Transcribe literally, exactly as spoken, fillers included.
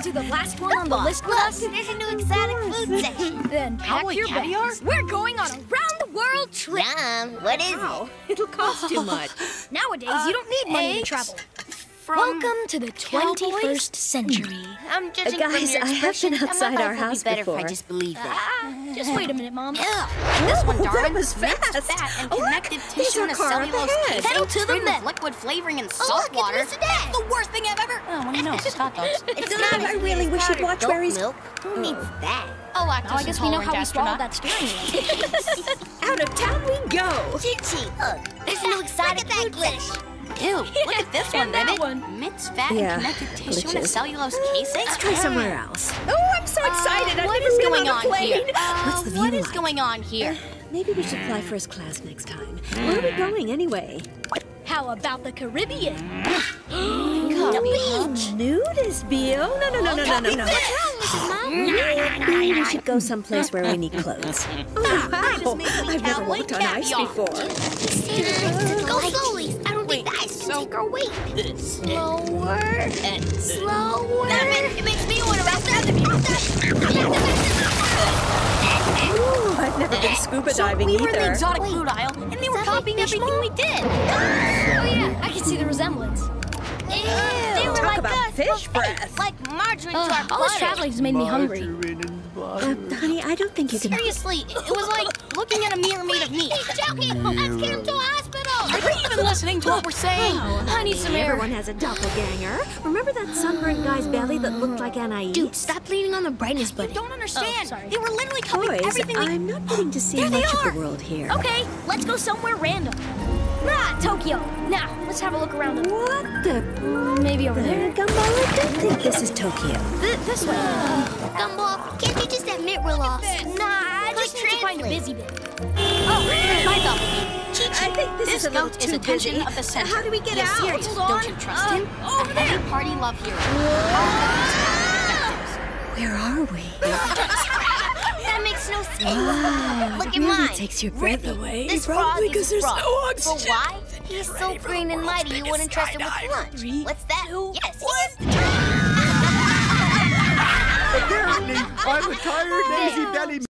do the last one on the list with us? There's a new exotic food section. Then pack Cowboy your caviar? bags. We're going on a round-the-world trip. Yum. What is Wow, it'll cost too much. Nowadays, you don't need money to eggs travel. From Welcome to the twenty-first century. I'm judging Uh, guys, from your I have expression, been and outside my life our would house be better before. if I just believed that. Ah, just wait a minute, Mom. Yeah. this one, Oh, darling. that was Mixed fast. fat and Oh, look, connective there's tissue our in a car up cellulose ahead. casing. Pedal to the sprayed with metal. liquid flavoring and Oh, salt look, it's water. Mister Dad. It's the worst thing I've ever. Oh, what do you know? It's just hot dogs. It's Dad, not I really wish you'd watch goat where he's- milk. Who needs that? A lactose Now I guess we know how we swallowed astronaut. that steering wheel. Out of town we go. Chi-Chi, look. There's a new exotic food section. Ew, look at this one, And that Ribbit. one. Mixed fat Yeah, and connective tissue in a glitches. cellulose casing. Let's try somewhere else. Oh, I'm so Uh, excited. I've what never is been going on a on plane. here? Uh, What's the view what is like? going on here? Maybe we should fly first class next time. Where are we going anyway? How about the Caribbean? The beach. Nudist Bio? No, no, no, no, no, no, no. What's wrong, Missus Mom? Maybe we should go someplace where we need clothes. Oh, wow. made me I've never cowboy walked on ice caviar. before. Go slowly. I don't think the ice can take our weight. Slower. Slower. It makes me want to rest Ooh, I've never been scuba diving we were in the either. exotic Wait, food aisle, and they were is that copying like fish everything bowl? we did. Oh yeah, I can see the resemblance. They were Talk like about us, fish but fake, breath. like margarine Ugh, to our all this butter. traveling has made me hungry. Uh, honey, I don't think you can... Seriously, it was like looking at a mirror made of meat. He's joking. Let's get him to a hospital. Are you even listening to what we're saying? I need some air. Everyone has a doppelganger. Remember that sunburnt guy's belly that looked like Anais? Dude, stop leaning on the brightness You button. don't understand. Oh, sorry. They were literally copying Boys, everything we... I'm not getting to see There they much are. of the world here. Okay, let's go somewhere random. Ah, Tokyo. Now, let's have a look around. The... What the... Maybe over There, there. Gumball, I don't think this is Tokyo. Th this way. Gumball, can't you just admit we're lost? Nah, I just need to find a translate. busy bit. Oh, my belt. I think this, This is a little goat is too attention busy. of the center. How do we get He is out? serious. Hold on. Don't you trust him? Uh, over a there. heavy party love hero. Where are we? That makes no sense. Wow, Look it at really mine. takes your breath away. This Probably frog is a there's frog. no But oxygen. why? He's so green and mighty you wouldn't trust him with lunch. Three, What's that? two, Yes. one. Yes. Apparently, I'm a tired, lazy belly